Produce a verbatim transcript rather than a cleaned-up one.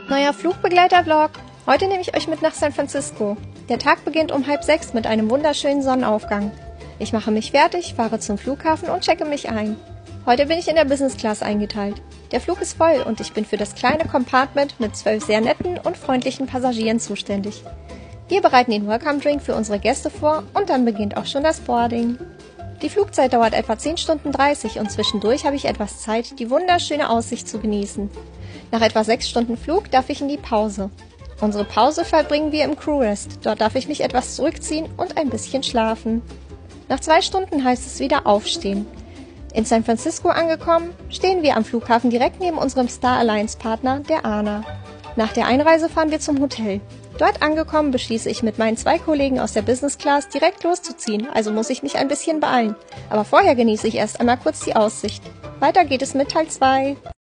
Neuer Flugbegleiter-Vlog. Heute nehme ich euch mit nach San Francisco. Der Tag beginnt um halb sechs mit einem wunderschönen Sonnenaufgang. Ich mache mich fertig, fahre zum Flughafen und checke mich ein. Heute bin ich in der Business Class eingeteilt. Der Flug ist voll und ich bin für das kleine Compartment mit zwölf sehr netten und freundlichen Passagieren zuständig. Wir bereiten den Welcome Drink für unsere Gäste vor und dann beginnt auch schon das Boarding. Die Flugzeit dauert etwa zehn Stunden dreißig und zwischendurch habe ich etwas Zeit, die wunderschöne Aussicht zu genießen. Nach etwa sechs Stunden Flug darf ich in die Pause. Unsere Pause verbringen wir im Crew Rest. Dort darf ich mich etwas zurückziehen und ein bisschen schlafen. Nach zwei Stunden heißt es wieder aufstehen. In San Francisco angekommen, stehen wir am Flughafen direkt neben unserem Star Alliance Partner, der ANA. Nach der Einreise fahren wir zum Hotel. Dort angekommen beschließe ich mit meinen zwei Kollegen aus der Business Class direkt loszuziehen, also muss ich mich ein bisschen beeilen. Aber vorher genieße ich erst einmal kurz die Aussicht. Weiter geht es mit Teil zwei.